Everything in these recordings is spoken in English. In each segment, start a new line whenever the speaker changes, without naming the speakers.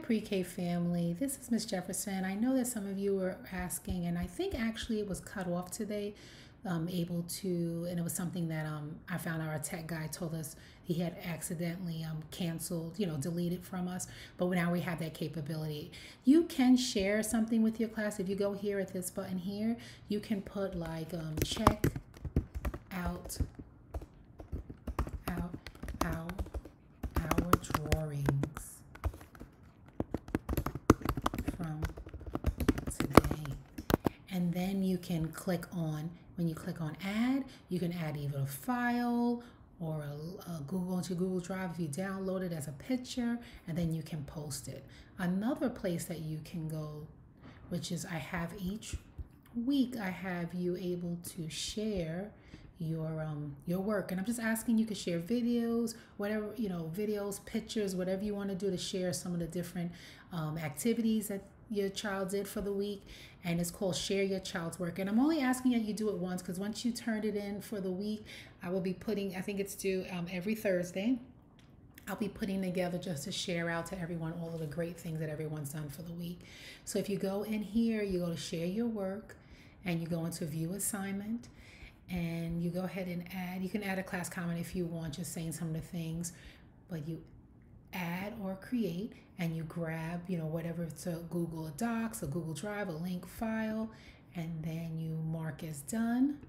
Pre-K family, this is Miss Jefferson. I know that some of you were asking, and I think actually it was cut off today. Able to, and it was something that I found our tech guy told us he had accidentally canceled, deleted from us. But now we have that capability. You can share something with your class. If you go here at this button here, you can put like check out our drawings from today. And then you can click on, when you click on add, you can add either a file or a Google to Google Drive if you download it as a picture, and then you can post it. Another place that you can go, which is I have each week, I have you able to share your work, and I'm just asking you to share videos, whatever, videos, pictures, whatever you want to do to share some of the different activities that your child did for the week. And it's called Share Your Child's Work. And I'm only asking that you do it once, because once you turn it in for the week, I will be putting, I think it's due every Thursday. I'll be putting together just to share out to everyone all of the great things that everyone's done for the week. So if you go in here, you go to Share Your Work, and you go into View Assignment, and you go ahead and add. You can add a class comment if you want, just saying some of the things, but you add or create, and you grab, whatever, it's a Google Docs, a Google Drive, a link file, and then you mark as done.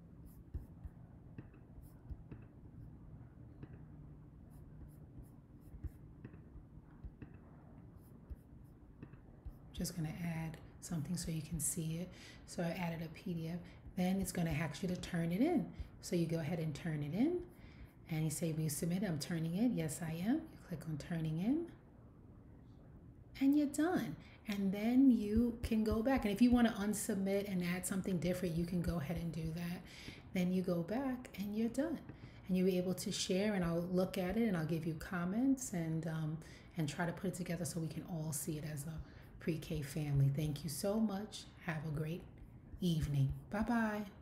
Just going to add something so you can see it. So I added a PDF. Then it's going to ask you to turn it in. So you go ahead and turn it in, and you say, will you submit it? I'm turning it. Yes, I am. You click on turning in, and you're done. And then you can go back. And if you want to unsubmit and add something different, you can go ahead and do that. Then you go back and you're done. And you'll be able to share, and I'll look at it and I'll give you comments and try to put it together so we can all see it as a Pre-K family. Thank you so much. Have a great evening. Bye-bye.